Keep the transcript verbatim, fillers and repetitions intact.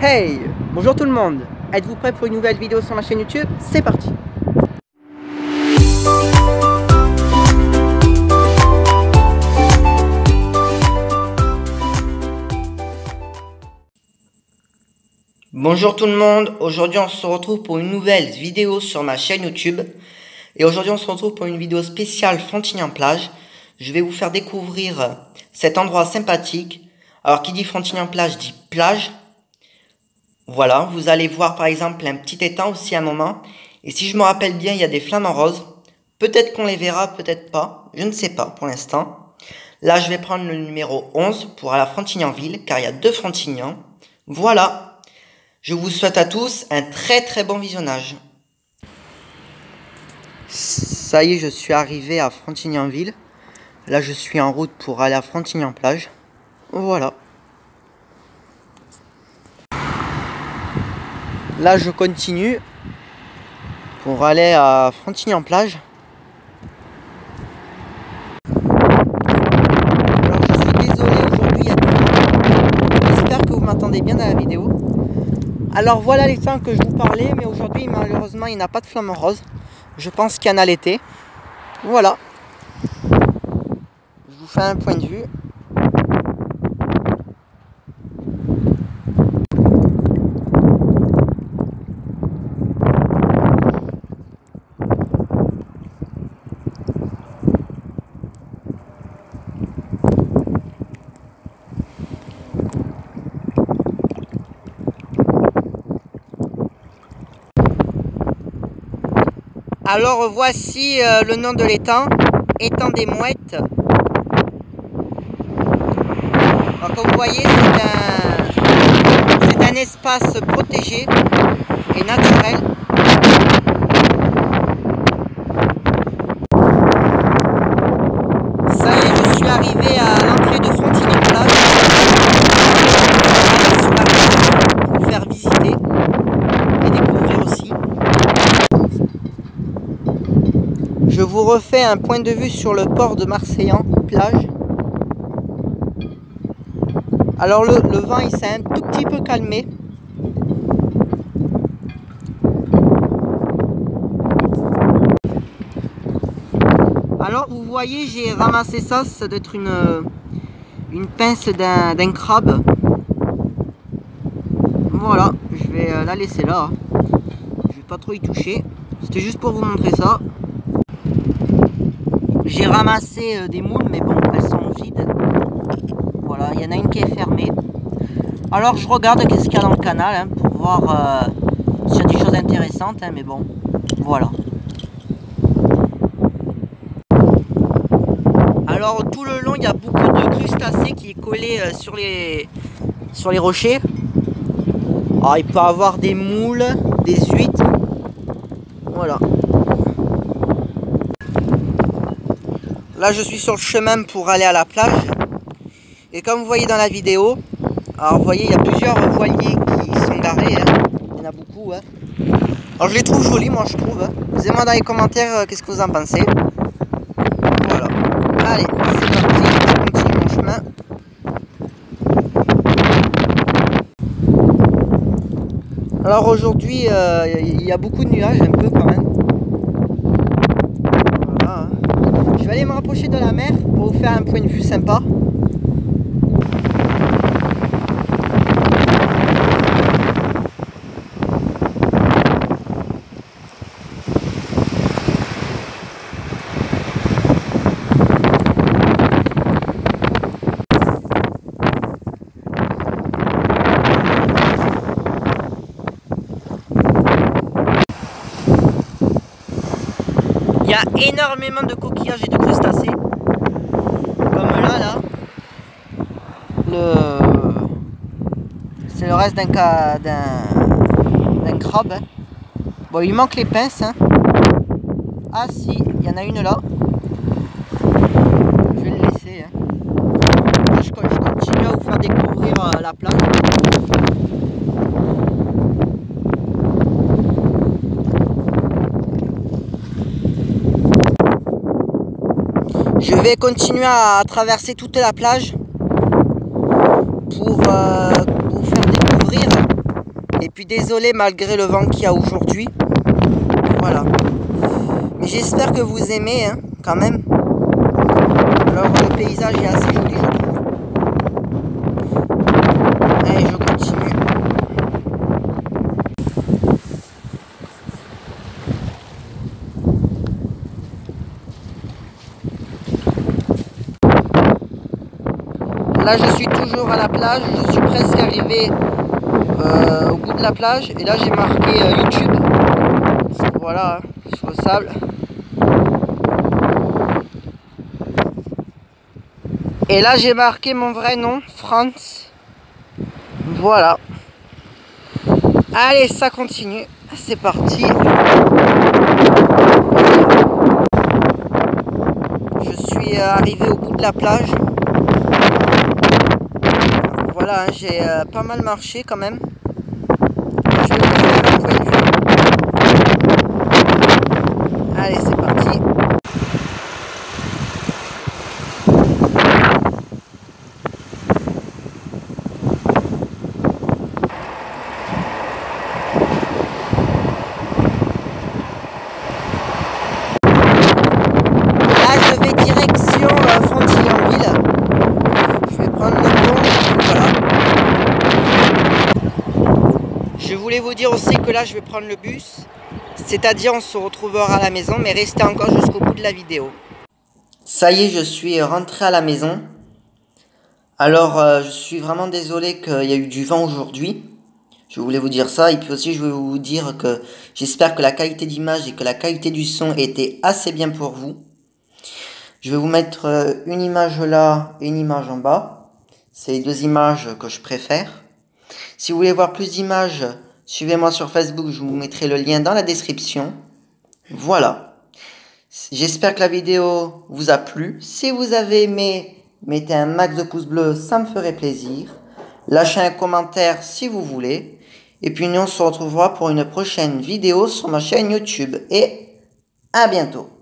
Hey! Bonjour tout le monde! Êtes-vous prêts pour une nouvelle vidéo sur ma chaîne YouTube? C'est parti! Bonjour tout le monde! Aujourd'hui on se retrouve pour une nouvelle vidéo sur ma chaîne YouTube. Et aujourd'hui on se retrouve pour une vidéo spéciale Frontignan-Plage. Je vais vous faire découvrir cet endroit sympathique. Alors qui dit Frontignan-Plage dit plage. Voilà, vous allez voir par exemple un petit étang aussi à un moment. Et si je me rappelle bien, il y a des flamants roses. Peut-être qu'on les verra, peut-être pas. Je ne sais pas pour l'instant. Là, je vais prendre le numéro onze pour aller à Frontignanville, car il y a deux Frontignans. Voilà. Je vous souhaite à tous un très très bon visionnage. Ça y est, je suis arrivé à Frontignanville. Là, je suis en route pour aller à Frontignan-Plage. Voilà. Là, je continue pour aller à Frontignan-Plage. Alors, je suis désolé, aujourd'hui, il y a du vent. J'espère que vous m'entendez bien dans la vidéo. Alors, voilà les temps que je vous parlais, mais aujourd'hui, malheureusement, il n'y a pas de flamants roses. Je pense qu'il y en a l'été. Voilà. Je vous fais un point de vue. Alors voici euh, le nom de l'étang, étang des Mouettes. Alors comme vous voyez, c'est un, c'est un espace protégé et naturel. Ça y est, je suis arrivé à l'entrée de Frontignan-Plage. Pour vous faire visiter et découvrir aussi. Je vous refais un point de vue sur le port de Marseillan, plage. Alors le, le vent il s'est un tout petit peu calmé. Alors vous voyez, j'ai ramassé ça, ça doit être une, une pince d'un d'un crabe. Voilà, je vais la laisser là. Je vais pas trop y toucher. C'était juste pour vous montrer ça. J'ai ramassé euh, des moules, mais bon, elles sont vides. Voilà, il y en a une qui est fermée. Alors je regarde qu'est-ce qu'il y a dans le canal, hein, pour voir euh, s'il y a des choses intéressantes, hein, mais bon, voilà. Alors tout le long, il y a beaucoup de crustacés qui est collé euh, sur, les, sur les rochers. Alors il peut y avoir des moules, des huîtres. Voilà. Là je suis sur le chemin pour aller à la plage. Et comme vous voyez dans la vidéo, alors vous voyez il y a plusieurs voiliers qui sont garés, hein. Il y en a beaucoup, hein. Alors je les trouve jolis, moi je trouve, hein. Dites-moi dans les commentaires euh, qu'est-ce que vous en pensez. Voilà. Allez, c'est parti, je continue mon chemin. Alors aujourd'hui euh, il y a beaucoup de nuages un peu quand même. Voilà. Je vais aller me rapprocher de la mer pour vous faire un point de vue sympa. Il y a énormément de coquillages et de crustacés. Comme là, là. Le... C'est le reste d'un ca... d'un crabe. Hein. Bon, il manque les pinces. Hein. Ah si, il y en a une là. Je vais le laisser. Hein. Là, je, je continue à vous faire découvrir euh, la plage. Je vais continuer à traverser toute la plage pour euh, vous faire découvrir Et puis désolé malgré le vent qu'il y a aujourd'hui. Voilà. Mais j'espère que vous aimez hein, quand même. Alors le paysage est assez joli je trouve. Allez, je continue. Là je suis toujours à la plage, je suis presque arrivé euh, au bout de la plage et là j'ai marqué euh, YouTube. Voilà, hein, sur le sable. Et là j'ai marqué mon vrai nom, Franz. Voilà. Allez, ça continue. C'est parti. Je suis arrivé au bout de la plage. Voilà, hein, j'ai euh, pas mal marché quand même. Je vais vous faire un point de vue. Allez, c'est parti. Là, je vais direction euh, Frontignan-Ville. Je vais prendre le pont. Voilà. Je voulais vous dire aussi que là, je vais prendre le bus. C'est-à-dire, on se retrouvera à la maison, mais restez encore jusqu'au bout de la vidéo. Ça y est, je suis rentré à la maison. Alors, euh, je suis vraiment désolé qu'il y a eu du vent aujourd'hui. Je voulais vous dire ça. Et puis aussi, je voulais vous dire que j'espère que la qualité d'image et que la qualité du son était assez bien pour vous. Je vais vous mettre une image là et une image en bas. C'est les deux images que je préfère. Si vous voulez voir plus d'images, suivez-moi sur Facebook. Je vous mettrai le lien dans la description. Voilà. J'espère que la vidéo vous a plu. Si vous avez aimé, mettez un max de pouces bleus, ça me ferait plaisir. Lâchez un commentaire si vous voulez. Et puis nous on se retrouvera pour une prochaine vidéo sur ma chaîne YouTube. Et à bientôt.